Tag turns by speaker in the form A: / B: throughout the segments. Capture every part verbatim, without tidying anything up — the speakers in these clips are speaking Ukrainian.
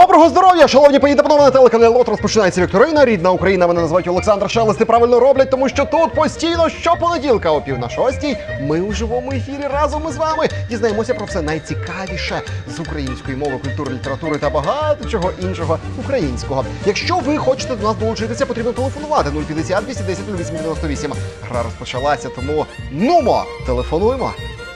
A: Доброго здоров'я, шановні пані та панове, на телеканалі Лот розпочинається вікторина. Рідна Україна, мене називають Олександр Шелест, і правильно роблять, тому що тут постійно щопонеділка о пів на шостій ми у живому ефірі разом із вами дізнаємося про все найцікавіше з української мови, культури, літератури та багато чого іншого українського. Якщо ви хочете до нас долучитися, потрібно телефонувати нуль п'ятдесят двісті десять нуль вісім дев'яносто вісім. Гра розпочалася, тому нумо, телефонуємо.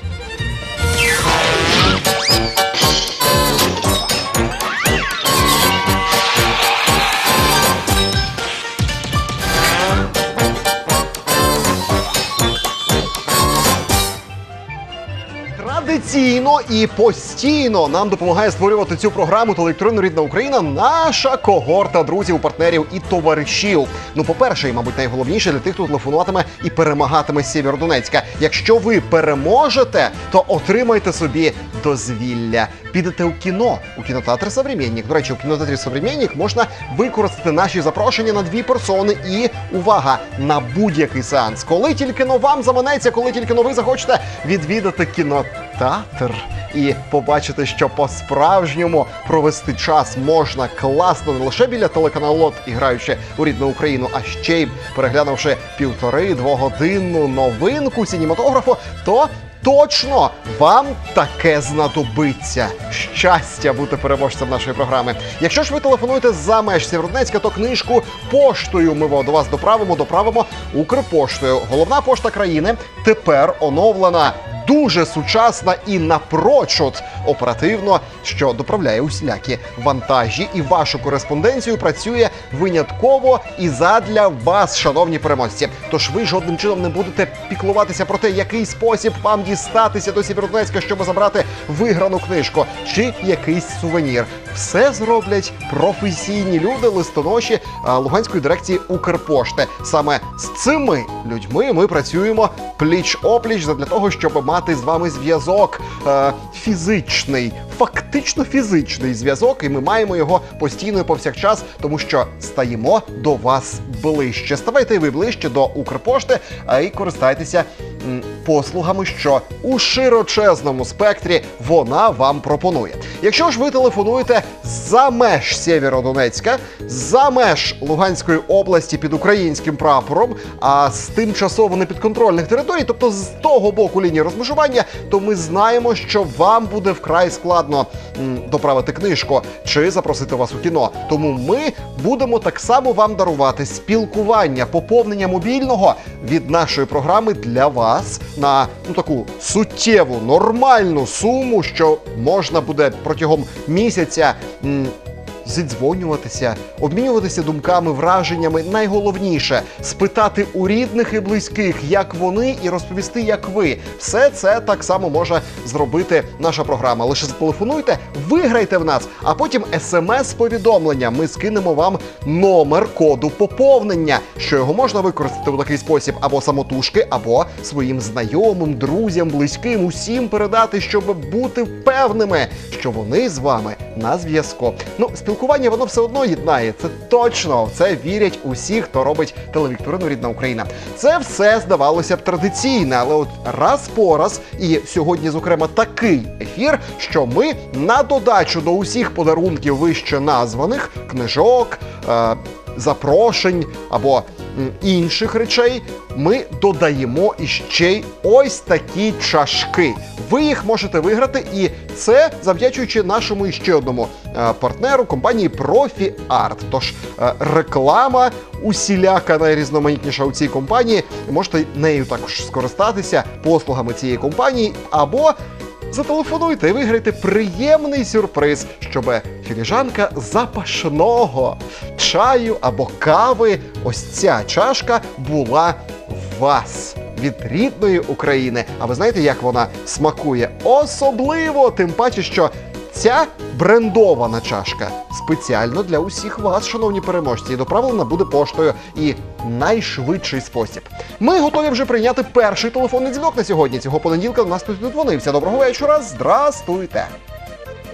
A: Традиційно і постійно нам допомагає створювати цю програму «Телеелектронна рідна Україна» наша когорта друзів, партнерів і товаришів. Ну, по-перше, і, мабуть, найголовніше для тих, хто телефонуватиме і перемагатиме з Сєвєродонецька. Якщо ви переможете, то отримайте собі дозвілля. Підете у кіно, у кінотеатр «Современник». До речі, у кінотеатрі «Современник» можна використати наші запрошення на дві персони і, увага, на будь-який сеанс. Коли тільки но вам заманеться, коли тільки но ви захочете відвідати кінотеатр і побачити, що по-справжньому провести час можна класно не лише біля телеканалу Лот, і граючи у рідну Україну, а ще й переглянувши півтори-двогодинну новинку сінематографу, то точно вам таке знадобиться. Щастя бути переможцем нашої програми. Якщо ж ви телефонуєте за меж Сєвєродонецька, то книжку поштою ми до вас доправимо, доправимо Укрпоштою. Головна пошта країни тепер оновлена, дуже сучасна і напрочуд оперативно, що доправляє усілякі вантажі. І вашу кореспонденцію працює винятково і задля вас, шановні переможці. Тож ви жодним чином не будете піклуватися про те, який спосіб вам дістатися до Сєвєродонецька, щоб забрати виграну книжку чи якийсь сувенір. Все зроблять професійні люди, листоноші Луганської дирекції Укрпошти. Саме з цими людьми ми працюємо пліч-опліч для того, щоб мати з вами зв'язок е, фізичний, фактично фізичний зв'язок, і ми маємо його постійно і повсякчас, тому що стаємо до вас ближче. Ставайте і ви ближче до Укрпошти, а й користайтеся м, послугами, що у широчезному спектрі вона вам пропонує. Якщо ж ви телефонуєте за меж Сєвєродонецька, за меж Луганської області під українським прапором, а з тимчасово непідконтрольних територій, тобто з того боку лінії розмежування, то ми знаємо, що вам буде вкрай складно м, доправити книжку чи запросити вас у кіно. Тому ми будемо так само вам дарувати спілкування, поповнення мобільного від нашої програми для вас на ну, таку суттєву, нормальну суму, що можна буде протягом місяця м, зідзвонюватися, обмінюватися думками, враженнями. Найголовніше – спитати у рідних і близьких, як вони, і розповісти, як ви. Все це так само може зробити наша програма. Лише зателефонуйте, виграйте в нас, а потім смс-повідомлення. Ми скинемо вам номер коду поповнення, що його можна використати у такий спосіб або самотужки, або своїм знайомим, друзям, близьким, усім передати, щоб бути впевненими, що вони з вами на зв'язку. Ну, спілкування воно все одно єднає, це точно, в це вірять усі, хто робить телевікторину «Рідна Україна». Це все, здавалося б, традиційне, але от раз по раз, і сьогодні, зокрема, такий ефір, що ми на додачу до усіх подарунків вище названих, книжок, е- запрошень або м, інших речей, ми додаємо іще й ось такі чашки. Ви їх можете виграти, і це завдячуючи нашому іще одному е, партнеру, компанії Профі Арт. Тож е, реклама усіляка найрізноманітніша у цій компанії. Можете нею також скористатися, послугами цієї компанії, або зателефонуйте і виграйте приємний сюрприз, щоб філіжанка запашного чаю або кави, ось ця чашка, була в вас від рідної України. А ви знаєте, як вона смакує? Особливо, тим паче, що ця брендована чашка спеціально для усіх вас, шановні переможці, і доправлена буде поштою, і найшвидший спосіб. Ми готові вже прийняти перший телефонний дзвінок на сьогодні. Цього понеділка до нас тут додзвонився. Доброго вечора, здрастуйте.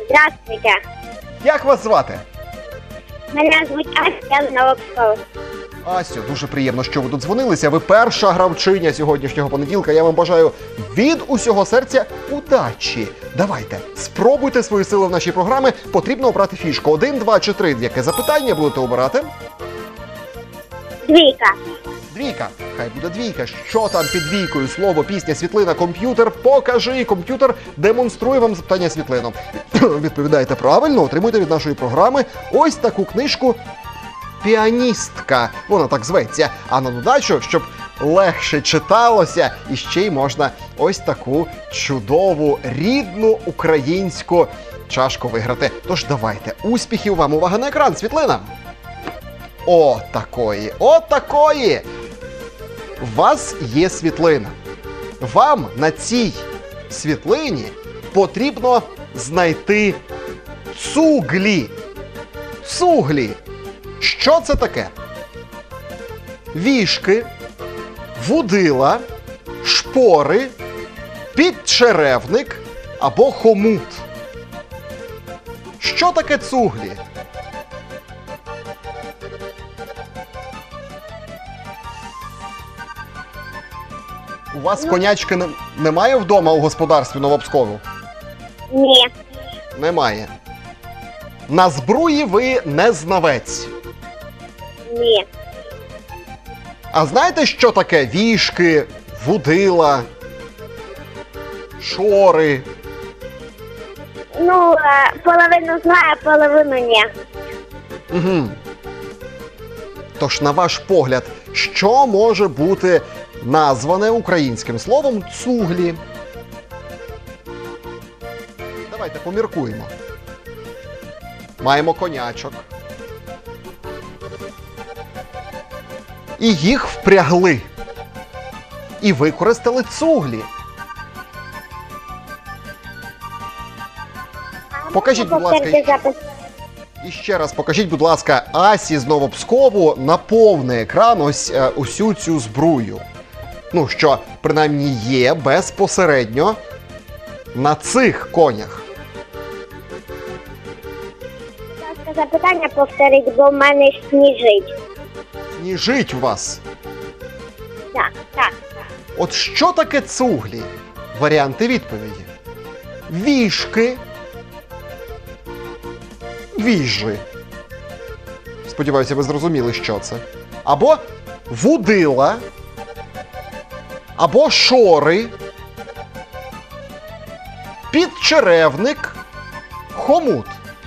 B: Здравствуйте.
A: Як вас звати?
B: Меня зовут Ася, я з Новопсковська.
A: Асю, дуже приємно, що ви додзвонилися. Ви перша гравчиня сьогоднішнього понеділка. Я вам бажаю від усього серця удачі. Давайте, спробуйте свої сили в нашій програмі. Потрібно обрати фішку. Один, два чи три. Яке запитання будете обирати?
B: Двійка.
A: Двійка. Хай буде двійка. Що там під двійкою? Слово, пісня, світлина, комп'ютер. Покажи. Комп'ютер демонструє вам запитання світлину. Відповідаєте правильно, отримуєте від нашої програми ось таку книжку «Піаністка». Вона так зветься. А на додачу, щоб легше читалося, і ще й можна ось таку чудову, рідну українську чашку виграти. Тож давайте, успіхів вам. Увага на екран, світлина. О, такої, о, такої! У вас є світлина. Вам на цій світлині потрібно знайти цуглі. Цуглі. Що це таке? Вішки, вудила, шпори, підчеревник або хомут. Що таке цуглі? У вас конячки не- немає вдома у господарстві Новопскову?
B: Ні.
A: Немає. На збруї ви не знавець.
B: Ні.
A: А знаєте, що таке вішки, вудила, шори?
B: Ну, е, половину знаю, половину ні.
A: Угу. Тож, на ваш погляд, що може бути назване українським словом цуглі? Давайте поміркуємо. Маємо конячок. І їх впрягли. І використали цуглі. Покажіть, будь ласка,
B: Повторюйте запис.
A: І ще раз покажіть, будь ласка, Асі з Новопскову на повний екран ось е, усю цю збрую. Ну, що, принаймні, є безпосередньо на цих конях.
B: Будь ласка, запитання повторіть, бо в мене сніжить.
A: Сніжить у вас.
B: Так, так.
A: От що таке цуглі? Варіанти відповіді. Вішки. Віжи. Сподіваюся, ви зрозуміли, що це. Або вудила. Або шори. Підчеревник. Хомут.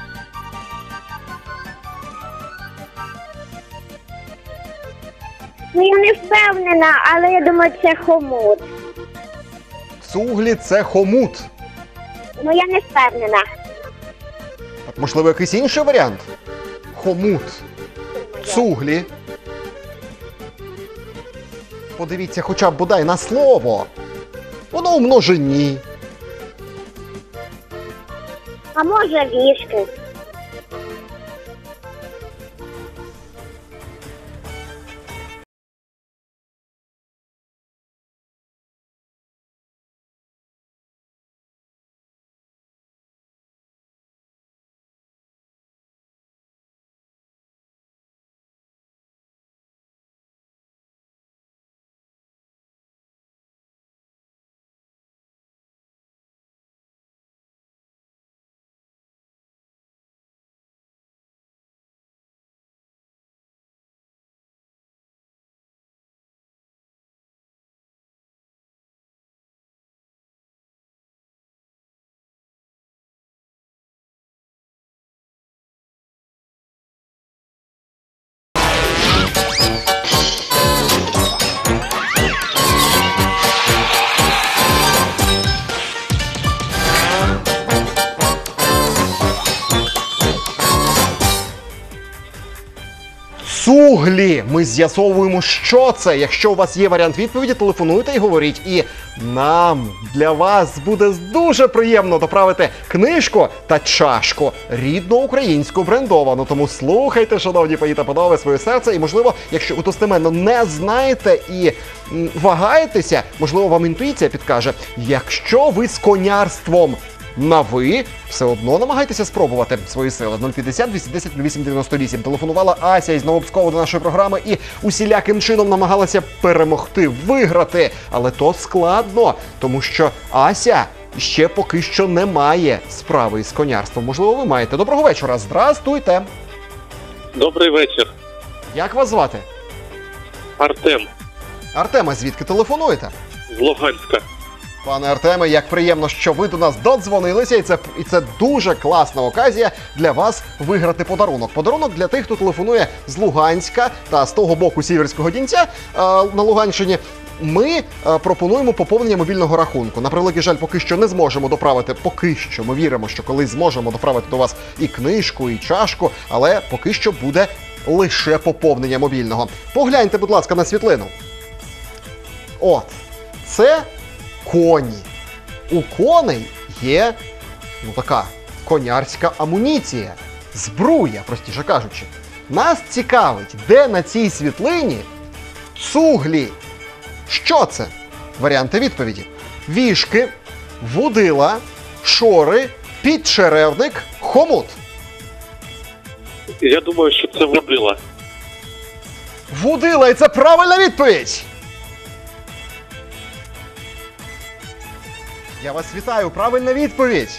B: Ну, я не впевнена, але я думаю, це хомут.
A: Цуглі – це хомут.
B: Ну, я не впевнена.
A: Так, можливо, якийсь інший варіант? Хомут. Цуглі. Подивіться хоча б бодай на слово. Воно у множині.
B: А може вішки?
A: Цуглі. Ми з'ясовуємо, що це. Якщо у вас є варіант відповіді, телефонуйте і говоріть. І нам, для вас, буде дуже приємно доправити книжку та чашку рідну українську брендовану. Тому слухайте, шановні пані та панове, своє серце. І, можливо, якщо ви достеменно не знаєте і м, вагаєтеся, можливо, вам інтуїція підкаже, якщо ви з конярством на ви, все одно намагайтеся спробувати свої сили. нуль п'ятдесят двісті десять вісім дев'яносто вісім. Телефонувала Ася із Новопсково до нашої програми і усіляким чином намагалася перемогти, виграти. Але то складно, тому що Ася ще поки що не має справи із конярством. Можливо, ви маєте. Доброго вечора. Здрастуйте.
C: Добрий вечір.
A: Як вас звати?
C: Артем
A: Артема, звідки телефонуєте?
C: з Луганська.
A: Пане Артеме, як приємно, що ви до нас додзвонилися, і це, і це дуже класна оказія для вас виграти подарунок. Подарунок для тих, хто телефонує з Луганська та з того боку Сіверського Дінця е, на Луганщині. Ми е, пропонуємо поповнення мобільного рахунку. На превеликий жаль, поки що не зможемо доправити, поки що, ми віримо, що колись зможемо доправити до вас і книжку, і чашку, але поки що буде лише поповнення мобільного. Погляньте, будь ласка, на світлину. От, це коні. У коней є, ну така, конярська амуніція. Збруя, простіше кажучи. Нас цікавить, де на цій світлині цуглі. Що це? Варіанти відповіді. Вішки, вудила, шори, підчеревник, хомут.
C: Я думаю, що це водила.
A: Вудила, і це правильна відповідь! Я вас вітаю, правильна відповідь!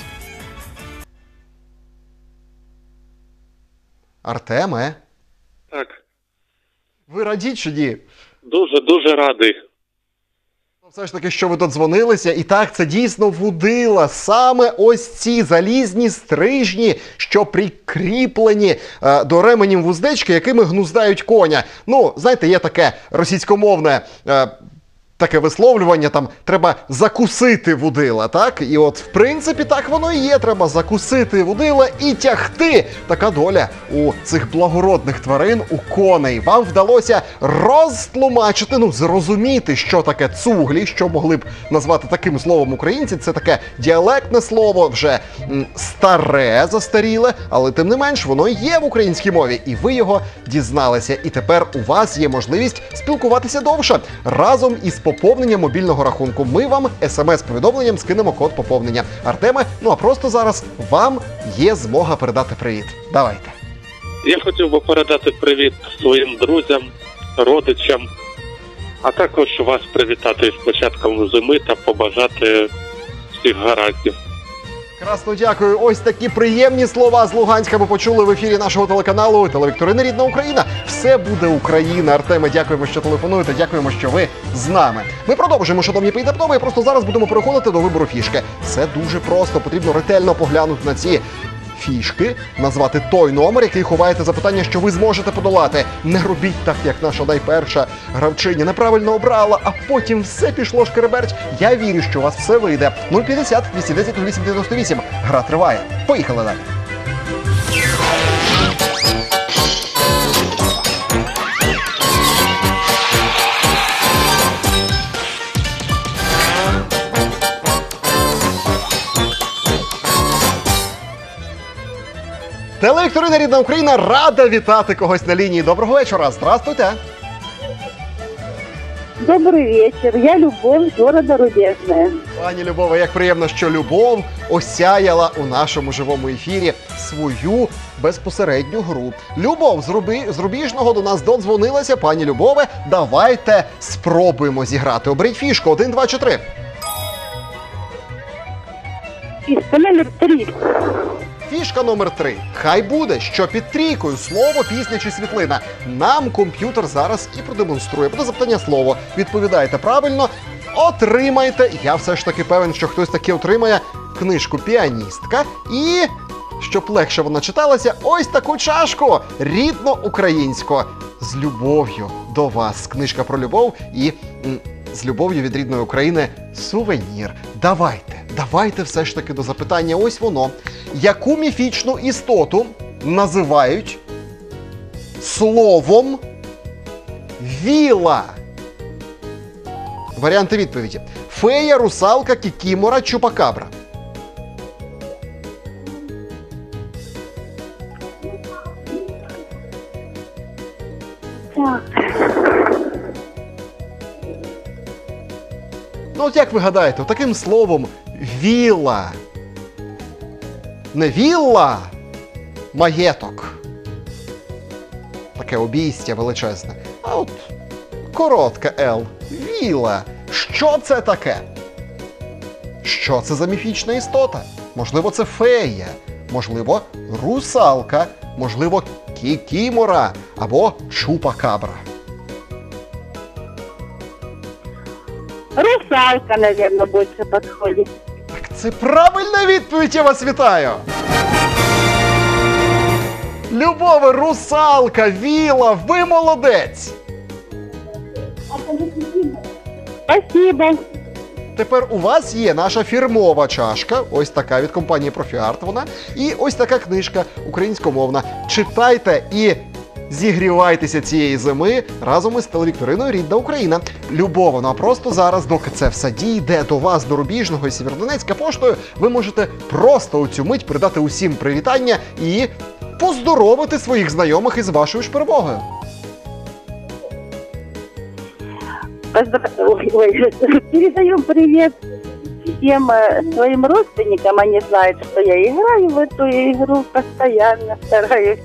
A: Артеме,
C: Так.
A: ви раді чи ні?
C: Дуже-дуже радий.
A: Все ж таки, що ви додзвонилися, і так, це дійсно вудила. Саме ось ці залізні стрижні, що прикріплені е, до ременів вуздечки, якими гнуздають коня. Ну, знаєте, є таке російськомовне е, таке висловлювання, там, треба закусити вудила, так? І от, в принципі, так воно і є, треба закусити вудила і тягти. Така доля у цих благородних тварин, у коней. Вам вдалося розтлумачити, ну, зрозуміти, що таке цуглі, що могли б назвати таким словом українці. Це таке діалектне слово, вже м, старе, застаріле, але тим не менш, воно є в українській мові. І ви його дізналися. І тепер у вас є можливість спілкуватися довше. Разом із поповненням мобільного рахунку. Ми вам смс-повідомленням скинемо код поповнення. Артеме, ну а просто зараз вам є змога передати привіт. Давайте.
C: Я хотів би передати привіт своїм друзям, родичам, а також вас привітати з початком зими та побажати всіх гараздів.
A: Красно дякую. Ось такі приємні слова з Луганська ми почули в ефірі нашого телеканалу телевікторини «Рідна Україна». Все буде Україна. Артеме, дякуємо, що телефонуєте, дякуємо, що ви з нами. Ми продовжуємо шановні поєднапноми, і просто зараз будемо переходити до вибору фішки. Все дуже просто, потрібно ретельно поглянути на ці фішки, назвати той номер, який ховаєте запитання, що ви зможете подолати. Не робіть так, як наша найперша гравчиня неправильно обрала, а потім все пішло шкереберть. Я вірю, що у вас все вийде. нуль п'ятдесят двісті десять вісім дев'яносто вісім. Гра триває. Поїхали далі. Телевікторина «Рідна Україна» рада вітати когось на лінії. Доброго вечора. Здравствуйте.
D: Добрый вечер. Я Любовь из города Рубежное.
A: Пані Любова, як приємно, що Любов осяяла у нашому живому ефірі свою безпосередню гру. Любов з, Руби... з Рубіжного до нас додзвонилася. Пані Любове, давайте спробуємо зіграти. Оберіть фішку. Один, два чи три.
D: Из номер три.
A: Фішка номер три. Хай буде, що під трійкою слово, пісня чи світлина. Нам комп'ютер зараз і продемонструє. Буде запитання слово. Відповідаєте правильно, отримаєте, я все ж таки певен, що хтось таки отримає книжку «Піаністка» і, щоб легше вона читалася, ось таку чашку рідно-українську з любов'ю до вас. Книжка про любов і м, з любов'ю від рідної України сувенір. Давайте, давайте все ж таки до запитання. Ось воно. Яку міфічну істоту називають словом віла? Варіанти відповіді. Фея, русалка, кікімора, чупакабра.
D: Так.
A: Ну от як ви гадаєте, таким словом віла Не вілла, маєток. Таке обійстя величезне. А от коротке Л. Віла. Що це таке? Що це за міфічна істота? Можливо, це фея, можливо, русалка, можливо, кікімора або чупакабра.
D: Русалка, наверное, больше подходит.
A: Так це правильна відповідь, я вас вітаю! Любове, русалка, віла, ви молодець!
D: Спасибо.
A: Тепер у вас є наша фірмова чашка, ось така від компанії Профіарт вона, і ось така книжка українськомовна. Читайте і зігрівайтеся цієї зими разом із телевікториною «Рідна Україна». Любово, ну а просто зараз, доки це все дійде до вас, до Рубіжного і Сєвєродонецька поштою, ви можете просто у цю мить передати усім привітання і поздоровити своїх знайомих із вашою ж перемогою.
D: Поздра- Ой, ой, передаем привет всем э, своим родственникам. Они знают, что я играю в эту игру постоянно, стараюсь.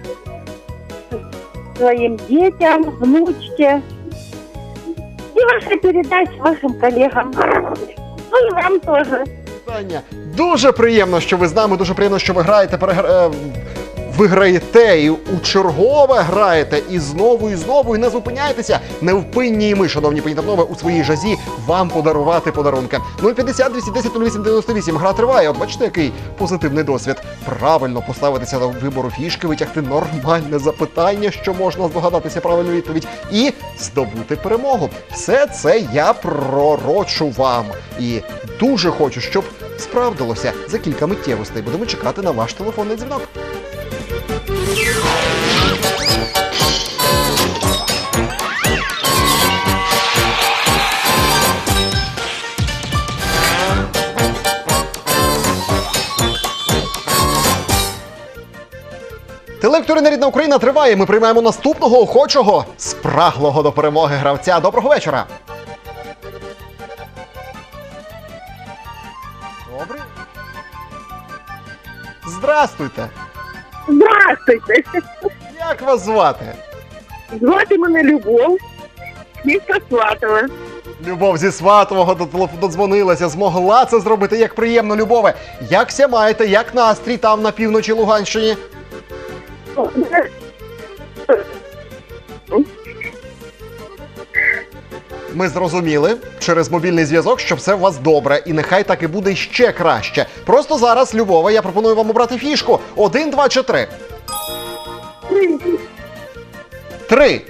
D: Своим детям, внучке. И ваша передача вашим коллегам. Ну и вам тоже.
A: Питання. Дуже приємно, що ви з нами, дуже приємно, що ви граєте, перегра... е, ви граєте і у чергове граєте, і знову, і знову, і не зупиняєтеся. Невпинні і ми, шановні пані та панове, у своїй жазі вам подарувати подарунки. нуль п'ятдесят двісті десять нуль вісім дев'яносто вісім. Гра триває. От бачите, який позитивний досвід. Правильно поставитися до вибору фішки, витягти нормальне запитання, що можна здогадатися правильну відповідь, і здобути перемогу. Все це я пророчу вам. І дуже хочу, щоб справдилося. За кілька миттєвостей будемо чекати на ваш телефонний дзвінок. Телевікторина «Рідна Україна» триває. Ми приймаємо наступного охочого, спраглого до перемоги гравця. Доброго вечора. Добрий. Здрастуйте.
D: Здравствуйте.
A: Як вас звати?
D: Звати мене Любов. Місто Сватове.
A: Любов зі Сватового додзвонилася, змогла це зробити. Як приємно, Любове. Якся маєте, як настрій там на півночі Луганщині? Ми зрозуміли через мобільний зв'язок, що все у вас добре, і нехай так і буде ще краще. Просто зараз, Любове, я пропоную вам обрати фішку. Один, два чи три? Три.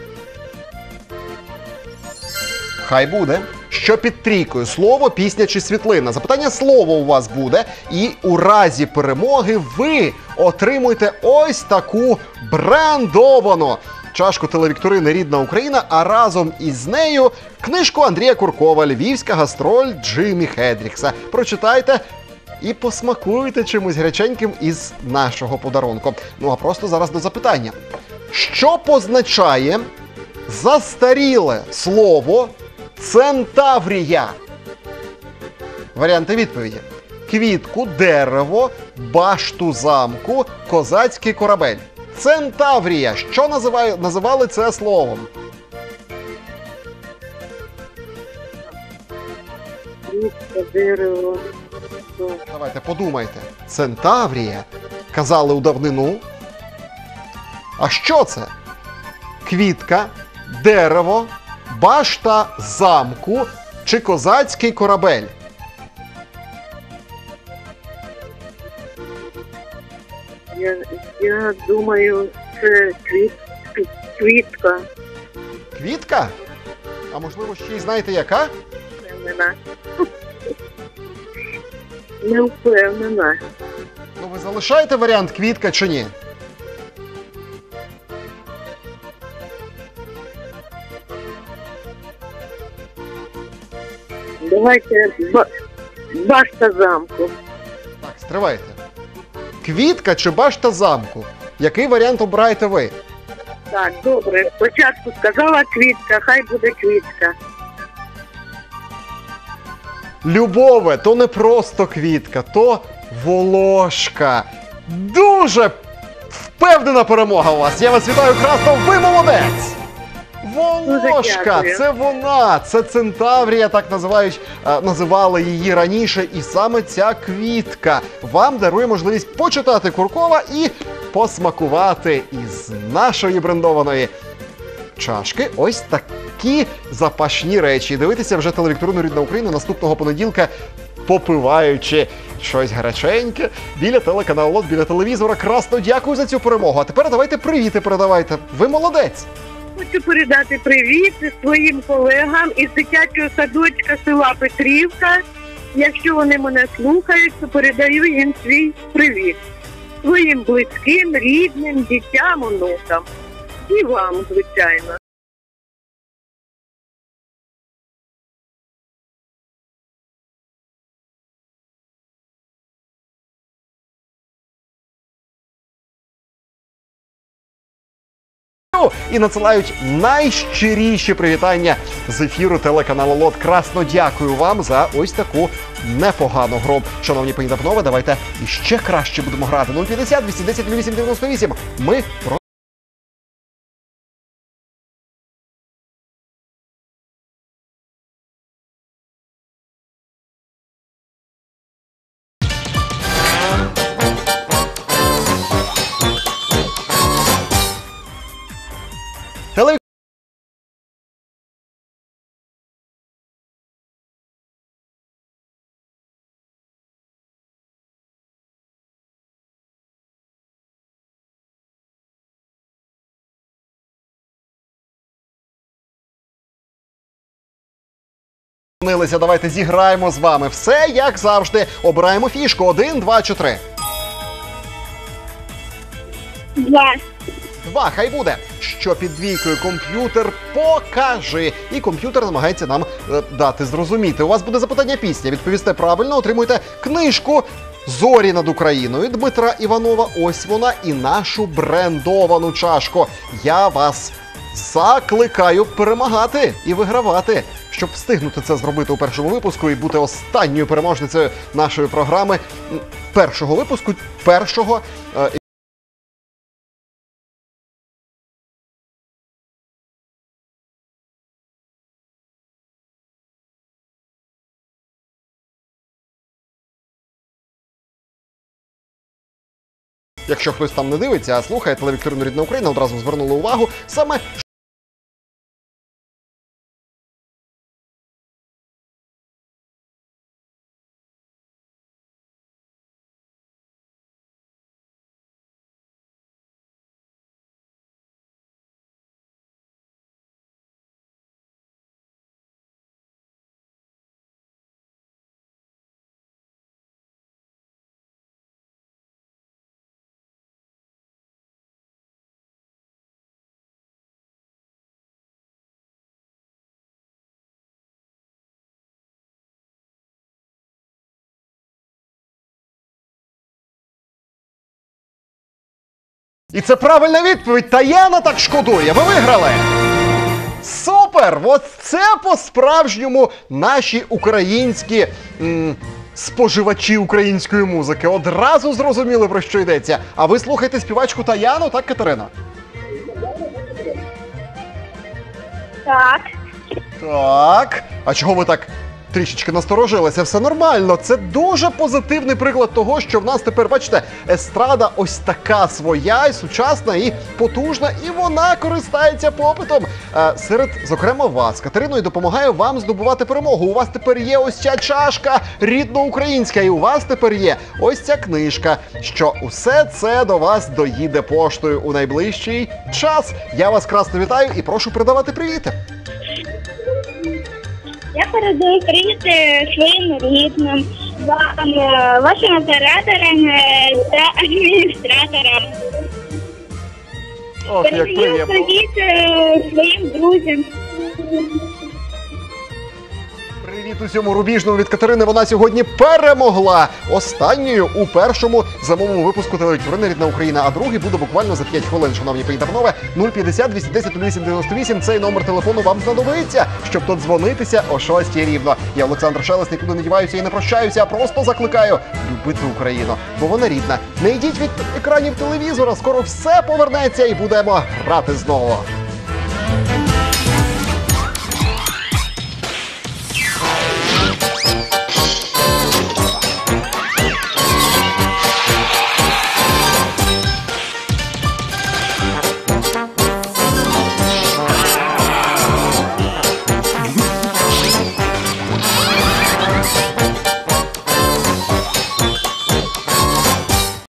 A: Хай буде. Що під трійкою? Слово, пісня чи світлина? Запитання слово у вас буде, і у разі перемоги ви отримуєте ось таку брендовану чашку телевікторини «Рідна Україна», а разом із нею книжку Андрія Куркова «Львівська гастроль Джимі Хендрікса». Прочитайте і посмакуйте чимось гаряченьким із нашого подарунку. Ну а просто зараз до запитання. Що позначає застаріле слово «центаврія»? Варіанти відповіді. Квітку, дерево, башту замку, козацький корабель. Центаврія. Що називає, називали це словом?
D: Квітка, дерево.
A: Давайте подумайте. Центаврія. Казали у давнину. А що це? Квітка, дерево, башта замку чи козацький корабель?
D: Я, я думаю, це квіт, квітка.
A: Квітка? А можливо, ще й знаєте яка?
D: Впевнена. Не впевнена.
A: Ну ви залишаєте варіант квітка чи ні?
D: Давайте ба- башта замку.
A: Так, стривайте. Квітка чи башта замку? Який варіант обираєте ви?
D: Так, добре. Спочатку сказала квітка, хай буде квітка.
A: Любове, то не просто квітка, то Волошка. Дуже впевнена перемога у вас. Я вас вітаю, Красно, ви молодець! Волошка,
D: дякую.
A: це вона, це Центаврія, так називають, а, називали її раніше, і саме ця квітка вам дарує можливість почитати Куркова і посмакувати із нашої брендованої чашки ось такі запашні речі. Дивитися вже телевікторину «Рідна Україна» наступного понеділка, попиваючи щось гаряченьке біля телеканалу «Лот», біля телевізора. Красно, дякую за цю перемогу. А тепер давайте привіти передавайте. Ви молодець!
E: Хочу передати привіт своїм колегам із дитячого садочка села Петрівка. Якщо вони мене слухають, то передаю їм свій привіт. Своїм близьким, рідним, дітям, онукам. І вам, звичайно.
A: І надсилають найщиріші привітання з ефіру телеканалу «Лот». Красно дякую вам за ось таку непогану гру. Шановні пані та панове, давайте іще краще будемо грати. нуль п'ятдесят двісті десять вісім дев'яносто вісім. Ми про... Теле... Давайте зіграємо з вами. Все, як завжди. Обираємо фішку. Один, два чи три.
B: Два.
A: Два, хай буде. Що під двійкою? Комп'ютер покажи. І комп'ютер намагається нам е, дати зрозуміти. У вас буде запитання пісня. Відповісте правильно, отримуєте книжку «Зорі над Україною» Дмитра Іванова. Ось вона і нашу брендовану чашку. Я вас закликаю перемагати і вигравати. Щоб встигнути це зробити у першому випуску і бути останньою переможницею нашої програми першого випуску, першого е, Якщо хтось там не дивиться, а слухає телевікторину «Рідна Україна», одразу звернули увагу саме І це правильна відповідь. Таяна так шкодує. Ви виграли! Супер! От це по-справжньому наші українські м, споживачі української музики. Одразу зрозуміли, про що йдеться. А ви слухаєте співачку Таяну, так, Катерина?
B: Так.
A: Так. А чого ви так трішечки насторожилися? Все нормально. Це дуже позитивний приклад того, що в нас тепер, бачите, естрада ось така своя, і сучасна, і потужна, і вона користається попитом. Е, серед, зокрема, вас, Катериною, допомагає вам здобувати перемогу. У вас тепер є ось ця чашка рідноукраїнська, і у вас тепер є ось ця книжка, що усе це до вас доїде поштою у найближчий час. Я вас красно вітаю і прошу передавати привіти.
B: Я передаю привіт е, своїм рідним, вам, е, вашим операторам е, та адміністраторам.
A: Ох, як
B: Передаю
A: приємно.
B: привіт е, своїм друзям.
A: Привіт усьому рубіжному від Катерини. Вона сьогодні перемогла останньою у першому зимовому випуску телевізійної «Рідна Україна», а другий буде буквально за п'ять хвилин. Шановні пані та панове, нуль п'ятдесят двісті десять вісім дев'яносто вісім. Цей номер телефону вам знадобиться, щоб додзвонитися о шостій рівно. Я Олександр Шелест, нікуди не діваюся і не прощаюся, а просто закликаю любити Україну, бо вона рідна. Не йдіть від екранів телевізора, скоро все повернеться і будемо грати знову.